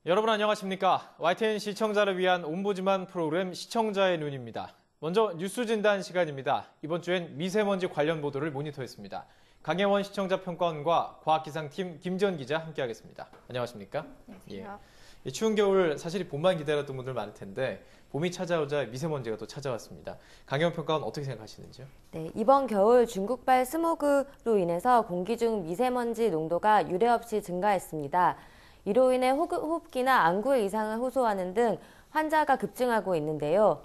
여러분 안녕하십니까? YTN 시청자를 위한 옴부즈만 프로그램 시청자의 눈입니다. 먼저 뉴스 진단 시간입니다. 이번 주엔 미세먼지 관련 보도를 모니터했습니다. 강혜원 시청자 평가원과 과학기상팀 김지연 기자 함께하겠습니다. 안녕하십니까? 안녕하세요. 예. 추운 겨울 사실 봄만 기다렸던 분들 많을 텐데 봄이 찾아오자 미세먼지가 또 찾아왔습니다. 강혜원 평가원 어떻게 생각하시는지요? 네, 이번 겨울 중국발 스모그로 인해서 공기 중 미세먼지 농도가 유례없이 증가했습니다. 이로 인해 호흡기나 안구 이상을 호소하는 등 환자가 급증하고 있는데요.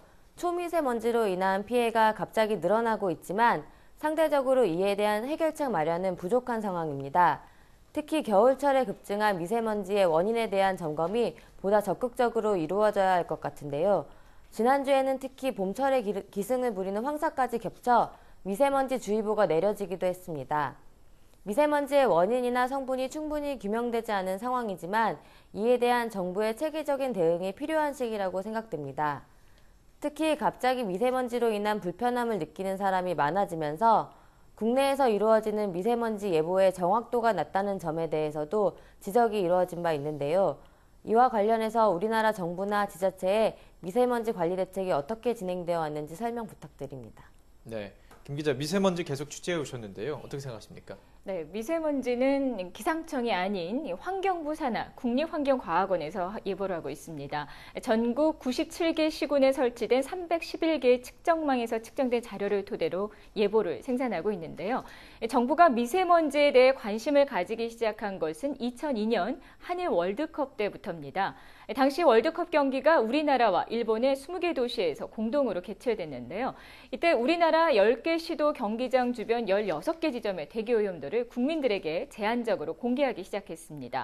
초미세먼지로 인한 피해가 갑자기 늘어나고 있지만 상대적으로 이에 대한 해결책 마련은 부족한 상황입니다. 특히 겨울철에 급증한 미세먼지의 원인에 대한 점검이 보다 적극적으로 이루어져야 할 것 같은데요. 지난주에는 특히 봄철에 기승을 부리는 황사까지 겹쳐 미세먼지 주의보가 내려지기도 했습니다. 미세먼지의 원인이나 성분이 충분히 규명되지 않은 상황이지만 이에 대한 정부의 체계적인 대응이 필요한 시기라고 생각됩니다. 특히 갑자기 미세먼지로 인한 불편함을 느끼는 사람이 많아지면서 국내에서 이루어지는 미세먼지 예보의 정확도가 낮다는 점에 대해서도 지적이 이루어진 바 있는데요. 이와 관련해서 우리나라 정부나 지자체의 미세먼지 관리 대책이 어떻게 진행되어 왔는지 설명 부탁드립니다. 네, 김 기자 미세먼지 계속 취재해 오셨는데요. 어떻게 생각하십니까? 네, 미세먼지는 기상청이 아닌 환경부 산하 국립환경과학원에서 예보를 하고 있습니다. 전국 97개 시군에 설치된 311개의 측정망에서 측정된 자료를 토대로 예보를 생산하고 있는데요. 정부가 미세먼지에 대해 관심을 가지기 시작한 것은 2002년 한일 월드컵 때부터입니다. 당시 월드컵 경기가 우리나라와 일본의 20개 도시에서 공동으로 개최됐는데요. 이때 우리나라 10개 시도 경기장 주변 16개 지점의 대기오염도를 국민들에게 제한적으로 공개하기 시작했습니다.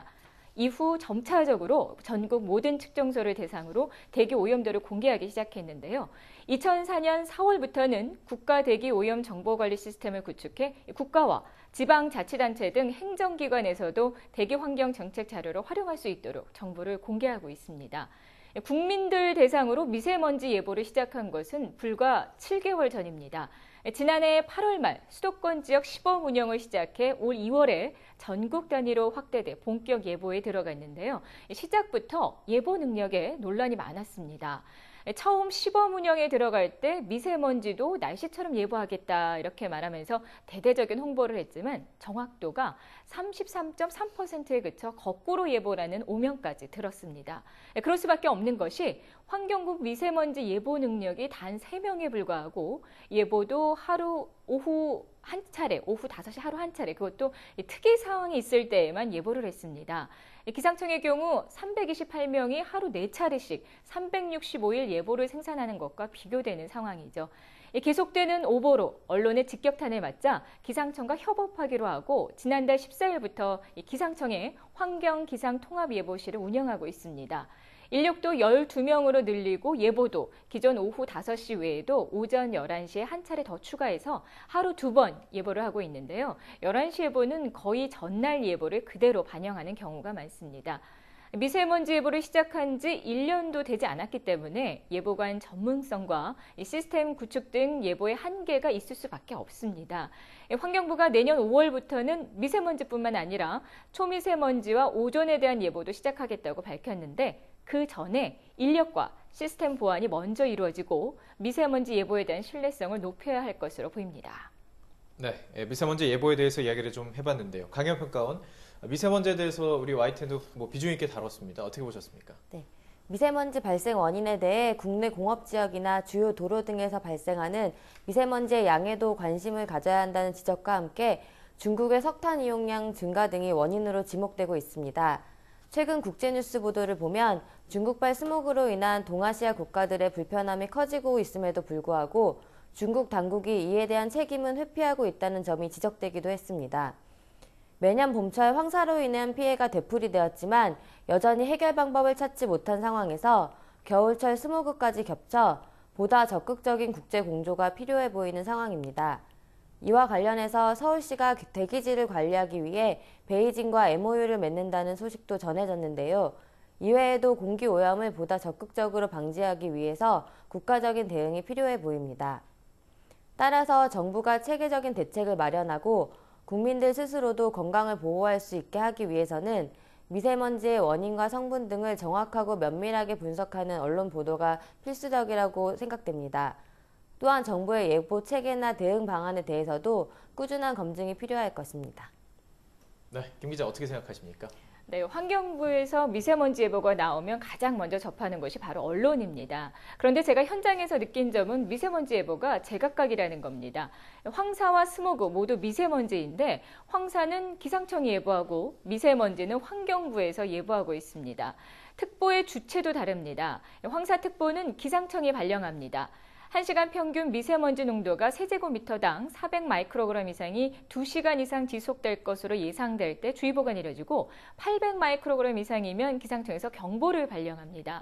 이후 점차적으로 전국 모든 측정소를 대상으로 대기오염도를 공개하기 시작했는데요. 2004년 4월부터는 국가대기오염 정보관리 시스템을 구축해 국가와 지방자치단체 등 행정기관에서도 대기환경정책 자료를 활용할 수 있도록 정보를 공개하고 있습니다. 국민들 대상으로 미세먼지 예보를 시작한 것은 불과 7개월 전입니다. 지난해 8월 말 수도권 지역 시범 운영을 시작해 올 2월에 전국 단위로 확대돼 본격 예보에 들어갔는데요. 시작부터 예보 능력에 논란이 많았습니다. 처음 시범 운영에 들어갈 때 미세먼지도 날씨처럼 예보하겠다 이렇게 말하면서 대대적인 홍보를 했지만 정확도가 33.3%에 그쳐 거꾸로 예보라는 오명까지 들었습니다. 그럴 수밖에 없는 것이 환경부 미세먼지 예보 능력이 단 3명에 불과하고 예보도 오후 5시 하루 한 차례, 그것도 특이 상황이 있을 때에만 예보를 했습니다. 기상청의 경우 328명이 하루 4차례씩 365일 예보를 생산하는 것과 비교되는 상황이죠. 계속되는 오보로 언론의 직격탄을 맞자 기상청과 협업하기로 하고 지난달 14일부터 기상청의 환경기상통합예보실을 운영하고 있습니다. 인력도 12명으로 늘리고 예보도 기존 오후 5시 외에도 오전 11시에 한 차례 더 추가해서 하루 2번 예보를 하고 있는데요. 11시 예보는 거의 전날 예보를 그대로 반영하는 경우가 많습니다. 미세먼지 예보를 시작한 지 1년도 되지 않았기 때문에 예보관 전문성과 시스템 구축 등 예보의 한계가 있을 수밖에 없습니다. 환경부가 내년 5월부터는 미세먼지뿐만 아니라 초미세먼지와 오존에 대한 예보도 시작하겠다고 밝혔는데 그 전에 인력과 시스템 보완이 먼저 이루어지고 미세먼지 예보에 대한 신뢰성을 높여야 할 것으로 보입니다. 네, 미세먼지 예보에 대해서 이야기를 좀 해봤는데요. 강혜원 평가원, 미세먼지에 대해서 우리 YTN도 비중 있게 다뤘습니다. 어떻게 보셨습니까? 네, 미세먼지 발생 원인에 대해 국내 공업지역이나 주요 도로 등에서 발생하는 미세먼지의 양에도 관심을 가져야 한다는 지적과 함께 중국의 석탄 이용량 증가 등이 원인으로 지목되고 있습니다. 최근 국제뉴스 보도를 보면 중국발 스모그로 인한 동아시아 국가들의 불편함이 커지고 있음에도 불구하고 중국 당국이 이에 대한 책임은 회피하고 있다는 점이 지적되기도 했습니다. 매년 봄철 황사로 인한 피해가 되풀이되었지만 여전히 해결 방법을 찾지 못한 상황에서 겨울철 스모그까지 겹쳐 보다 적극적인 국제 공조가 필요해 보이는 상황입니다. 이와 관련해서 서울시가 대기질을 관리하기 위해 베이징과 MOU를 맺는다는 소식도 전해졌는데요. 이외에도 공기 오염을 보다 적극적으로 방지하기 위해서 국가적인 대응이 필요해 보입니다. 따라서 정부가 체계적인 대책을 마련하고 국민들 스스로도 건강을 보호할 수 있게 하기 위해서는 미세먼지의 원인과 성분 등을 정확하고 면밀하게 분석하는 언론 보도가 필수적이라고 생각됩니다. 또한 정부의 예보 체계나 대응 방안에 대해서도 꾸준한 검증이 필요할 것입니다. 네, 김 기자 어떻게 생각하십니까? 네, 환경부에서 미세먼지 예보가 나오면 가장 먼저 접하는 것이 바로 언론입니다. 그런데 제가 현장에서 느낀 점은 미세먼지 예보가 제각각이라는 겁니다. 황사와 스모그 모두 미세먼지인데 황사는 기상청이 예보하고 미세먼지는 환경부에서 예보하고 있습니다. 특보의 주체도 다릅니다. 황사특보는 기상청이 발령합니다. 1시간 평균 미세먼지 농도가 세제곱미터당 400 마이크로그램 이상이 2시간 이상 지속될 것으로 예상될 때 주의보가 내려지고 800 마이크로그램 이상이면 기상청에서 경보를 발령합니다.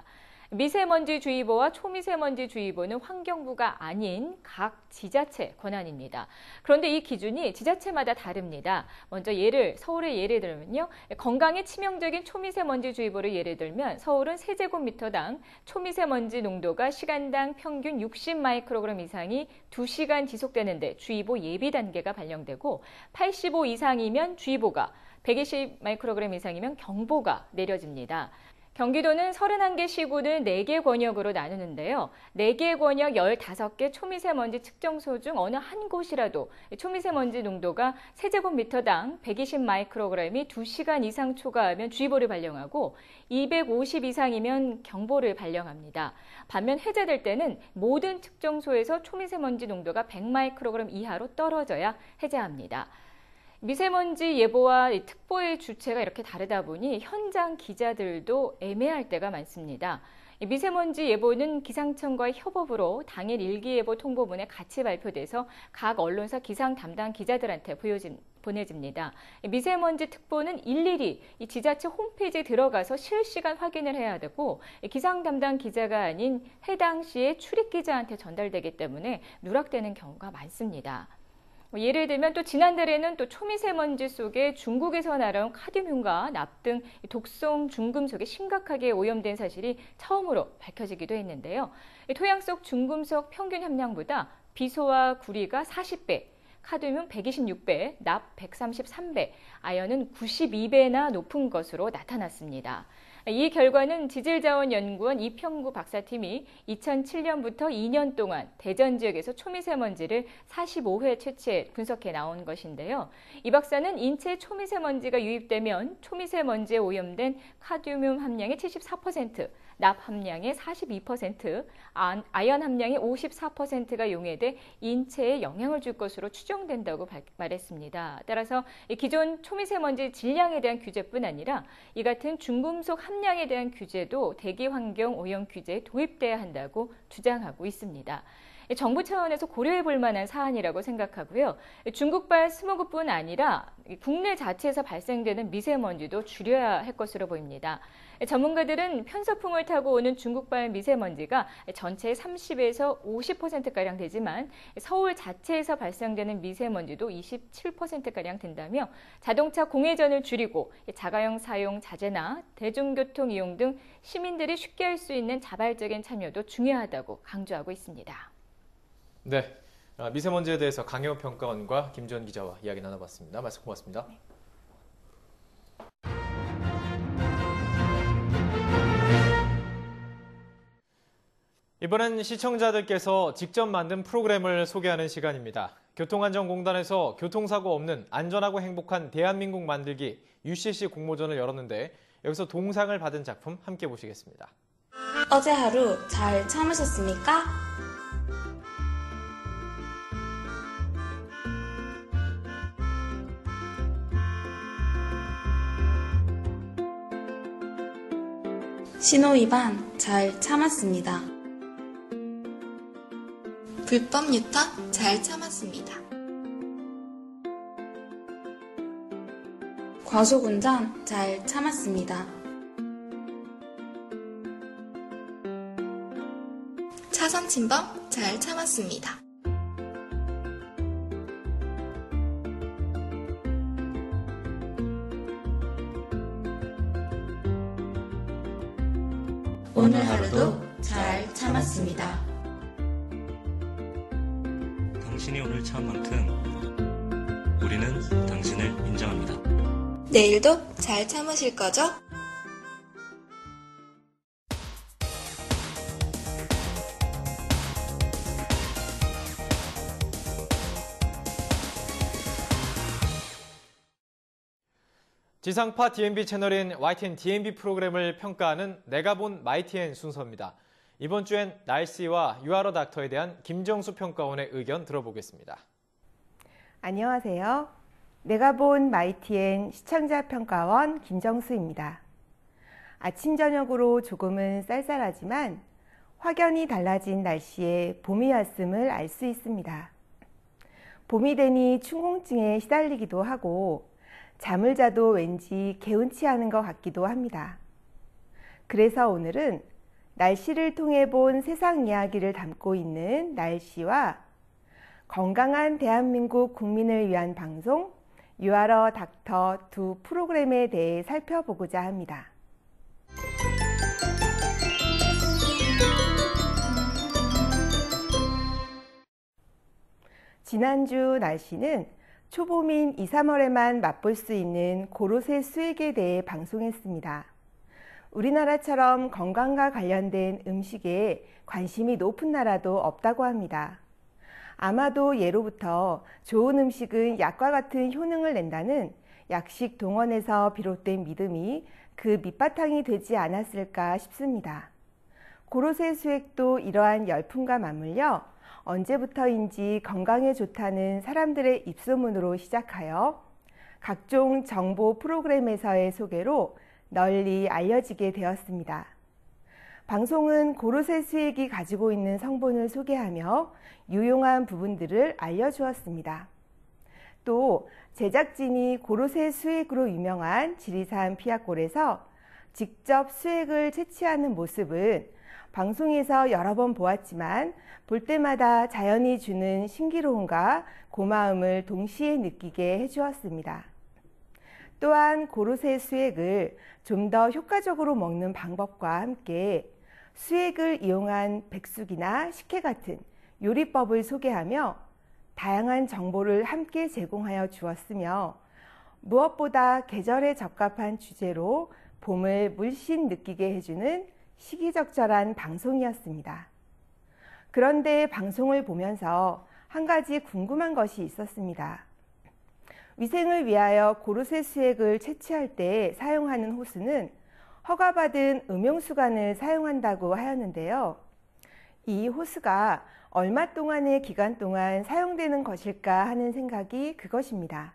미세먼지주의보와 초미세먼지주의보는 환경부가 아닌 각 지자체 권한입니다. 그런데 이 기준이 지자체마다 다릅니다. 먼저 서울의 예를 들면요. 건강에 치명적인 초미세먼지주의보를 예를 들면 서울은 세제곱미터당 초미세먼지 농도가 시간당 평균 60 마이크로그램 이상이 2시간 지속되는데 주의보 예비 단계가 발령되고 85 이상이면 주의보가 120 마이크로그램 이상이면 경보가 내려집니다. 경기도는 31개 시군을 4개 권역으로 나누는데요. 4개 권역 15개 초미세먼지 측정소 중 어느 한 곳이라도 초미세먼지 농도가 세제곱미터당 120 마이크로그램이 2시간 이상 초과하면 주의보를 발령하고 250 이상이면 경보를 발령합니다. 반면 해제될 때는 모든 측정소에서 초미세먼지 농도가 100 마이크로그램 이하로 떨어져야 해제합니다. 미세먼지 예보와 특보의 주체가 이렇게 다르다 보니 현장 기자들도 애매할 때가 많습니다. 미세먼지 예보는 기상청과의 협업으로 당일 일기예보 통보문에 같이 발표돼서 각 언론사 기상 담당 기자들한테 보내집니다. 미세먼지 특보는 일일이 이 지자체 홈페이지에 들어가서 실시간 확인을 해야 되고 기상 담당 기자가 아닌 해당 시의 출입 기자한테 전달되기 때문에 누락되는 경우가 많습니다. 예를 들면 또 지난달에는 또 초미세먼지 속에 중국에서 날아온 카드뮴과 납 등 독성 중금속이 심각하게 오염된 사실이 처음으로 밝혀지기도 했는데요. 토양 속 중금속 평균 함량보다 비소와 구리가 40배, 카드뮴 126배, 납 133배, 아연은 92배나 높은 것으로 나타났습니다. 이 결과는 지질자원연구원 이평구 박사팀이 2007년부터 2년 동안 대전 지역에서 초미세먼지를 45회 채취해 분석해 나온 것인데요. 이 박사는 인체에 초미세먼지가 유입되면 초미세먼지에 오염된 카드뮴 함량의 74%, 납 함량의 42%, 아연 함량의 54%가 용해돼 인체에 영향을 줄 것으로 추정된다고 말했습니다. 따라서 기존 초미세먼지 질량에 대한 규제뿐 아니라 이 같은 중금속 함량에 대한 규제도 대기환경 오염 규제에 도입돼야 한다고 주장하고 있습니다. 정부 차원에서 고려해 볼 만한 사안이라고 생각하고요. 중국발 스모그뿐 아니라 국내 자체에서 발생되는 미세먼지도 줄여야 할 것으로 보입니다. 전문가들은 편서풍을 타고 오는 중국발 미세먼지가 전체의 30에서 50%가량 되지만 서울 자체에서 발생되는 미세먼지도 27%가량 된다며 자동차 공회전을 줄이고 자가용 사용 자제나 대중교통 이용 등 시민들이 쉽게 할 수 있는 자발적인 참여도 중요하다고 강조하고 있습니다. 네, 미세먼지에 대해서 강혜원 평가원과 김주원 기자와 이야기 나눠봤습니다. 말씀 고맙습니다. 이번엔 시청자들께서 직접 만든 프로그램을 소개하는 시간입니다. 교통안전공단에서 교통사고 없는 안전하고 행복한 대한민국 만들기 UCC 공모전을 열었는데 여기서 동상을 받은 작품 함께 보시겠습니다. 어제 하루 잘 참으셨습니까? 신호위반 잘 참았습니다. 불법 유턴 잘 참았습니다. 과속운전 잘 참았습니다. 차선 침범 잘 참았습니다. 오늘 하루도 잘 참았습니다. 당신이 오늘 참은 만큼 우리는 당신을 인정합니다. 내일도 잘 참으실 거죠? 지상파 DMB 채널인 YTN DMB 프로그램을 평가하는 내가 본 YTN 순서입니다. 이번 주엔 날씨와 유아러 닥터에 대한 김정수 평가원의 의견 들어보겠습니다. 안녕하세요. 내가 본 YTN 시청자 평가원 김정수입니다. 아침 저녁으로 조금은 쌀쌀하지만 확연히 달라진 날씨에 봄이 왔음을 알 수 있습니다. 봄이 되니 춘공증에 시달리기도 하고 잠을 자도 왠지 개운치 않은 것 같기도 합니다. 그래서 오늘은 날씨를 통해 본 세상 이야기를 담고 있는 날씨와 건강한 대한민국 국민을 위한 방송 유아러 닥터 두 프로그램에 대해 살펴보고자 합니다. 지난주 날씨는 초봄인 2, 3월에만 맛볼 수 있는 고로쇠 수액에 대해 방송했습니다. 우리나라처럼 건강과 관련된 음식에 관심이 높은 나라도 없다고 합니다. 아마도 예로부터 좋은 음식은 약과 같은 효능을 낸다는 약식 동원에서 비롯된 믿음이 그 밑바탕이 되지 않았을까 싶습니다. 고로쇠 수액도 이러한 열풍과 맞물려 언제부터인지 건강에 좋다는 사람들의 입소문으로 시작하여 각종 정보 프로그램에서의 소개로 널리 알려지게 되었습니다. 방송은 고로쇠 수액이 가지고 있는 성분을 소개하며 유용한 부분들을 알려주었습니다. 또 제작진이 고로쇠 수액으로 유명한 지리산 피아골에서 직접 수액을 채취하는 모습은 방송에서 여러 번 보았지만 볼 때마다 자연이 주는 신기로움과 고마움을 동시에 느끼게 해주었습니다. 또한 고로쇠 수액을 좀 더 효과적으로 먹는 방법과 함께 수액을 이용한 백숙이나 식혜 같은 요리법을 소개하며 다양한 정보를 함께 제공하여 주었으며 무엇보다 계절에 적합한 주제로 봄을 물씬 느끼게 해주는 시기적절한 방송이었습니다. 그런데 방송을 보면서 한 가지 궁금한 것이 있었습니다. 위생을 위하여 고로쇠 수액을 채취할 때 사용하는 호스는 허가받은 음용수관을 사용한다고 하였는데요. 이 호스가 얼마 동안의 기간 동안 사용되는 것일까 하는 생각이 그것입니다.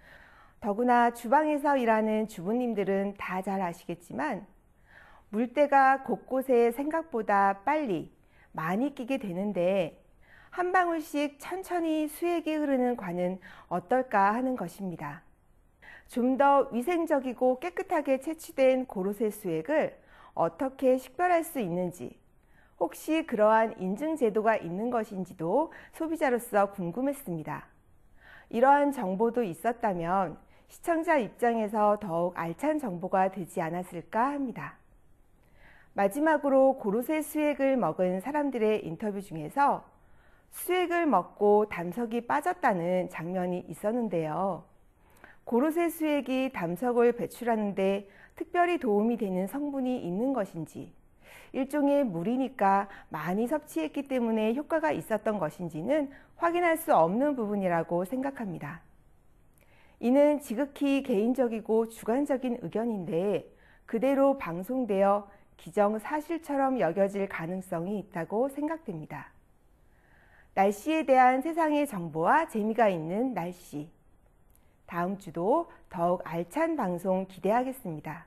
더구나 주방에서 일하는 주부님들은 다 잘 아시겠지만 물때가 곳곳에 생각보다 빨리 많이 끼게 되는데 한 방울씩 천천히 수액이 흐르는 관은 어떨까 하는 것입니다. 좀 더 위생적이고 깨끗하게 채취된 고로쇠 수액을 어떻게 식별할 수 있는지, 혹시 그러한 인증 제도가 있는 것인지도 소비자로서 궁금했습니다. 이러한 정보도 있었다면 시청자 입장에서 더욱 알찬 정보가 되지 않았을까 합니다. 마지막으로 고로쇠 수액을 먹은 사람들의 인터뷰 중에서 수액을 먹고 담석이 빠졌다는 장면이 있었는데요. 고로쇠 수액이 담석을 배출하는데 특별히 도움이 되는 성분이 있는 것인지, 일종의 물이니까 많이 섭취했기 때문에 효과가 있었던 것인지는 확인할 수 없는 부분이라고 생각합니다. 이는 지극히 개인적이고 주관적인 의견인데 그대로 방송되어 기정사실처럼 여겨질 가능성이 있다고 생각됩니다. 날씨에 대한 세상의 정보와 재미가 있는 날씨. 다음 주도 더욱 알찬 방송 기대하겠습니다.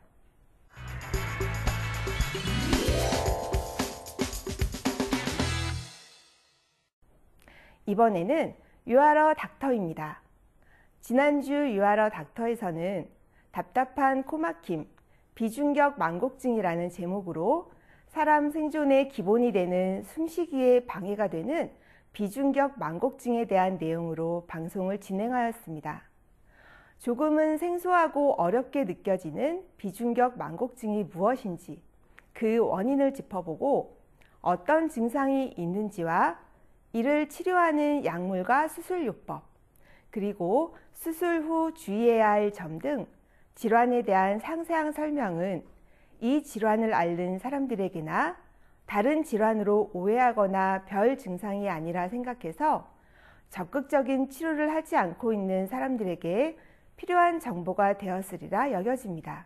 이번에는 유아러 닥터입니다. 지난주 유아러 닥터에서는 답답한 코막힘, 비중격 만곡증이라는 제목으로 사람 생존의 기본이 되는 숨쉬기에 방해가 되는 비중격 만곡증에 대한 내용으로 방송을 진행하였습니다. 조금은 생소하고 어렵게 느껴지는 비중격 만곡증이 무엇인지, 그 원인을 짚어보고 어떤 증상이 있는지와 이를 치료하는 약물과 수술요법, 그리고 수술 후 주의해야 할 점 등 질환에 대한 상세한 설명은 이 질환을 앓는 사람들에게나 다른 질환으로 오해하거나 별 증상이 아니라 생각해서 적극적인 치료를 하지 않고 있는 사람들에게 필요한 정보가 되었으리라 여겨집니다.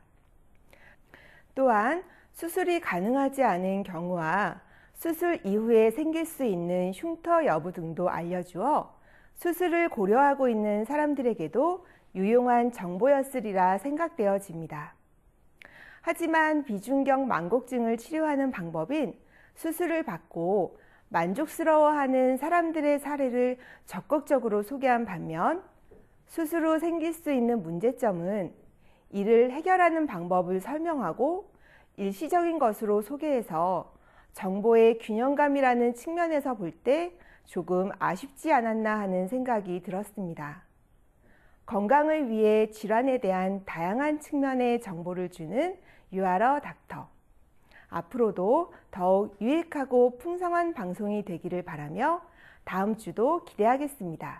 또한 수술이 가능하지 않은 경우와 수술 이후에 생길 수 있는 흉터 여부 등도 알려주어 수술을 고려하고 있는 사람들에게도 유용한 정보였으리라 생각되어집니다. 하지만 비중격 망곡증을 치료하는 방법인 수술을 받고 만족스러워하는 사람들의 사례를 적극적으로 소개한 반면 수술 후 생길 수 있는 문제점은 이를 해결하는 방법을 설명하고 일시적인 것으로 소개해서 정보의 균형감이라는 측면에서 볼 때 조금 아쉽지 않았나 하는 생각이 들었습니다. 건강을 위해 질환에 대한 다양한 측면의 정보를 주는 유아러 닥터. 앞으로도 더욱 유익하고 풍성한 방송이 되기를 바라며 다음 주도 기대하겠습니다.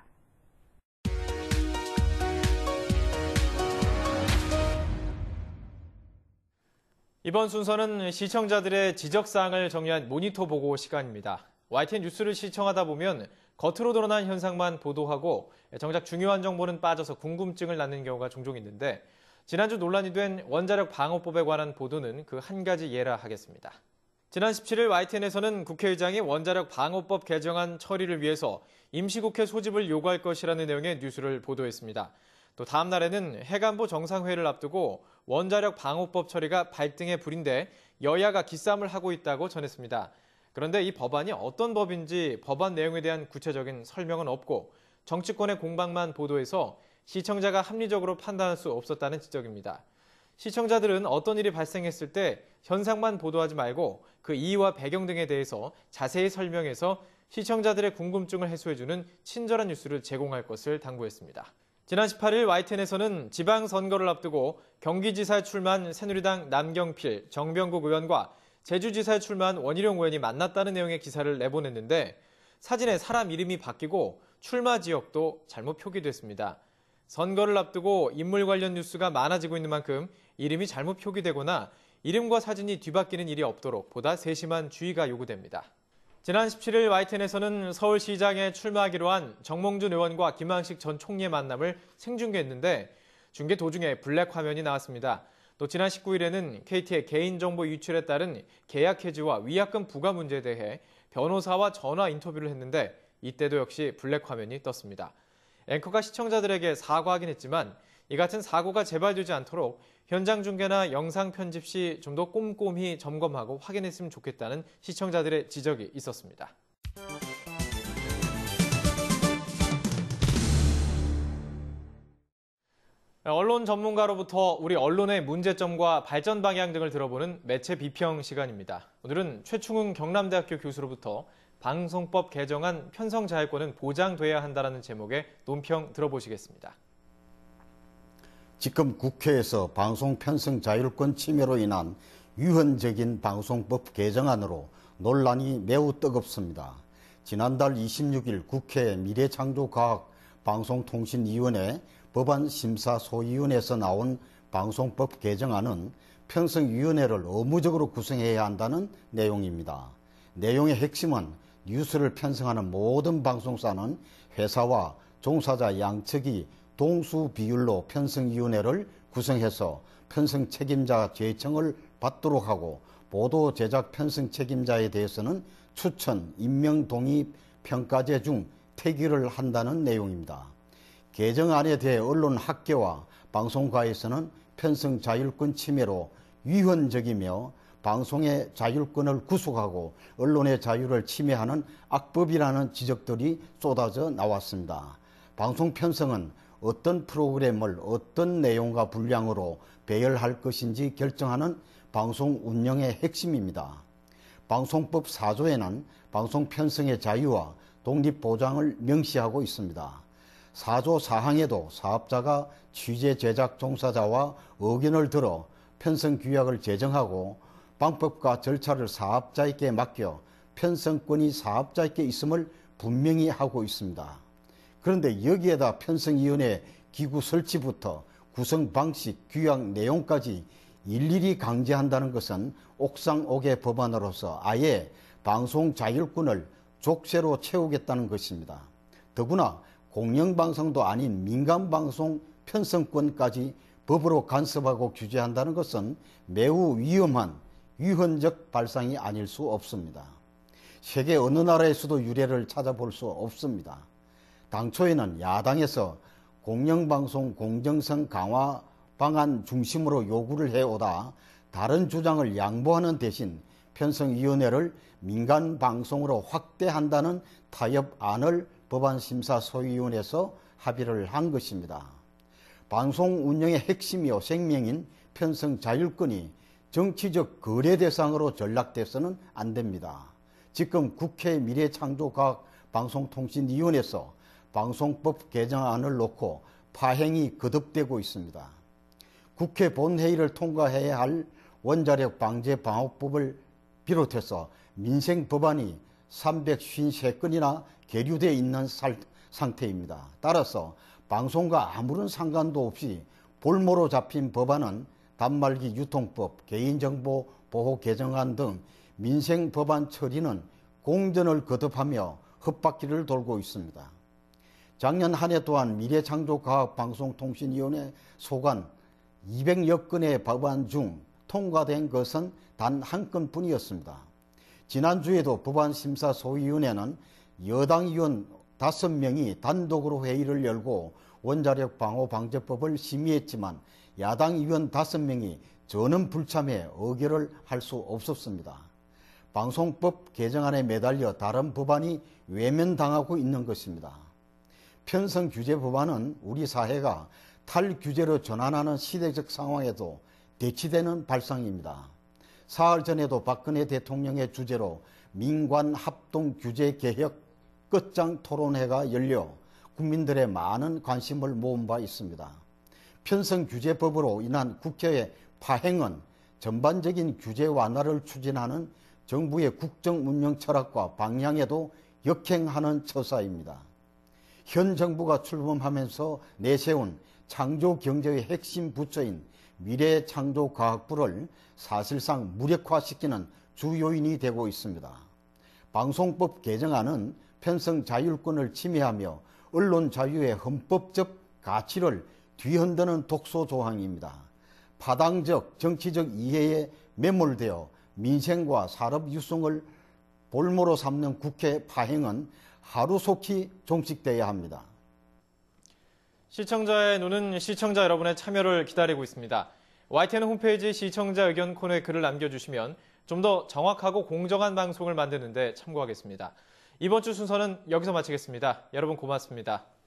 이번 순서는 시청자들의 지적사항을 정리한 모니터 보고 시간입니다. YTN 뉴스를 시청하다 보면 겉으로 드러난 현상만 보도하고 정작 중요한 정보는 빠져서 궁금증을 낳는 경우가 종종 있는데 지난주 논란이 된 원자력 방어법에 관한 보도는 그 한 가지 예라 하겠습니다. 지난 17일 YTN에서는 국회의장이 원자력 방어법 개정안 처리를 위해서 임시국회 소집을 요구할 것이라는 내용의 뉴스를 보도했습니다. 또 다음 날에는 해관부 정상회의를 앞두고 원자력 방어법 처리가 발등에 불인데 여야가 기싸움을 하고 있다고 전했습니다. 그런데 이 법안이 어떤 법인지 법안 내용에 대한 구체적인 설명은 없고 정치권의 공방만 보도해서 시청자가 합리적으로 판단할 수 없었다는 지적입니다. 시청자들은 어떤 일이 발생했을 때 현상만 보도하지 말고 그 이유와 배경 등에 대해서 자세히 설명해서 시청자들의 궁금증을 해소해주는 친절한 뉴스를 제공할 것을 당부했습니다. 지난 18일 YTN에서는 지방선거를 앞두고 경기지사에 출마한 새누리당 남경필, 정병국 의원과 제주지사에 출마한 원희룡 의원이 만났다는 내용의 기사를 내보냈는데 사진에 사람 이름이 바뀌고 출마 지역도 잘못 표기됐습니다. 선거를 앞두고 인물 관련 뉴스가 많아지고 있는 만큼 이름이 잘못 표기되거나 이름과 사진이 뒤바뀌는 일이 없도록 보다 세심한 주의가 요구됩니다. 지난 17일 YTN에서는 서울시장에 출마하기로 한 정몽준 의원과 김항식 전 총리의 만남을 생중계했는데 중계 도중에 블랙 화면이 나왔습니다. 또 지난 19일에는 KT의 개인정보 유출에 따른 계약 해지와 위약금 부과 문제에 대해 변호사와 전화 인터뷰를 했는데 이때도 역시 블랙 화면이 떴습니다. 앵커가 시청자들에게 사과하긴 했지만 이 같은 사고가 재발되지 않도록 현장 중계나 영상 편집 시 좀 더 꼼꼼히 점검하고 확인했으면 좋겠다는 시청자들의 지적이 있었습니다. 언론 전문가로부터 우리 언론의 문제점과 발전 방향 등을 들어보는 매체 비평 시간입니다. 오늘은 최충훈 경남대학교 교수로부터 방송법 개정안 편성 자율권은 보장돼야 한다는 제목의 논평 들어보시겠습니다. 지금 국회에서 방송 편성 자율권 침해로 인한 위헌적인 방송법 개정안으로 논란이 매우 뜨겁습니다. 지난달 26일 국회 미래창조과학방송통신위원회 법안심사소위원회에서 나온 방송법 개정안은 편성위원회를 의무적으로 구성해야 한다는 내용입니다. 내용의 핵심은 뉴스를 편성하는 모든 방송사는 회사와 종사자 양측이 동수 비율로 편성위원회를 구성해서 편성 책임자 제청을 받도록 하고 보도 제작 편성 책임자에 대해서는 추천, 임명, 동의, 평가제 중 태기를 한다는 내용입니다. 개정안에 대해 언론학계와 방송가에서는 편성 자율권 침해로 위헌적이며 방송의 자율권을 구속하고 언론의 자유를 침해하는 악법이라는 지적들이 쏟아져 나왔습니다. 방송 편성은 어떤 프로그램을 어떤 내용과 분량으로 배열할 것인지 결정하는 방송 운영의 핵심입니다. 방송법 4조에는 방송 편성의 자유와 독립 보장을 명시하고 있습니다. 4조 사항에도 사업자가 취재 제작 종사자와 의견을 들어 편성 규약을 제정하고 방법과 절차를 사업자에게 맡겨 편성권이 사업자에게 있음을 분명히 하고 있습니다. 그런데 여기에다 편성위원회 기구 설치부터 구성 방식, 규약 내용까지 일일이 강제한다는 것은 옥상옥의 법안으로서 아예 방송 자율권을 족쇄로 채우겠다는 것입니다. 더구나 공영방송도 아닌 민간방송 편성권까지 법으로 간섭하고 규제한다는 것은 매우 위험한 위헌적 발상이 아닐 수 없습니다. 세계 어느 나라에서도 유례를 찾아볼 수 없습니다. 당초에는 야당에서 공영방송 공정성 강화 방안 중심으로 요구를 해오다 다른 주장을 양보하는 대신 편성위원회를 민간방송으로 확대한다는 타협안을 법안심사소위원회에서 합의를 한 것입니다. 방송 운영의 핵심이요 생명인 편성 자율권이 정치적 거래 대상으로 전락돼서는 안 됩니다. 지금 국회 미래창조과학방송통신위원회에서 방송법 개정안을 놓고 파행이 거듭되고 있습니다. 국회 본회의를 통과해야 할 원자력 방제 방어법을 비롯해서 민생 법안이 353건이나 계류되어 있는 상태입니다. 따라서 방송과 아무런 상관도 없이 볼모로 잡힌 법안은 단말기 유통법, 개인정보 보호 개정안 등 민생 법안 처리는 공전을 거듭하며 헛바퀴를 돌고 있습니다. 작년 한 해 또한 미래창조과학방송통신위원회 소관 200여 건의 법안 중 통과된 것은 단 한 건뿐이었습니다. 지난주에도 법안심사소위원회는 여당 의원 5명이 단독으로 회의를 열고 원자력 방호방제법을 심의했지만 야당 의원 5명이 전원 불참해 의결을 할 수 없었습니다. 방송법 개정안에 매달려 다른 법안이 외면당하고 있는 것입니다. 편성 규제 법안은 우리 사회가 탈규제로 전환하는 시대적 상황에도 대치되는 발상입니다. 사흘 전에도 박근혜 대통령의 주재로 민관 합동 규제 개혁 끝장 토론회가 열려 국민들의 많은 관심을 모은 바 있습니다. 편성 규제법으로 인한 국회의 파행은 전반적인 규제 완화를 추진하는 정부의 국정 운영 철학과 방향에도 역행하는 처사입니다. 현 정부가 출범하면서 내세운 창조경제의 핵심 부처인 미래창조과학부를 사실상 무력화시키는 주요인이 되고 있습니다. 방송법 개정안은 편성 자율권을 침해하며 언론 자유의 헌법적 가치를 뒤흔드는 독소 조항입니다. 파당적 정치적 이해에 매몰되어 민생과 산업 유승을 볼모로 삼는 국회 파행은 하루속히 종식돼야 합니다. 시청자의 눈은 시청자 여러분의 참여를 기다리고 있습니다. YTN 홈페이지 시청자 의견 코너에 글을 남겨주시면 좀 더 정확하고 공정한 방송을 만드는 데 참고하겠습니다. 이번 주 순서는 여기서 마치겠습니다. 여러분 고맙습니다.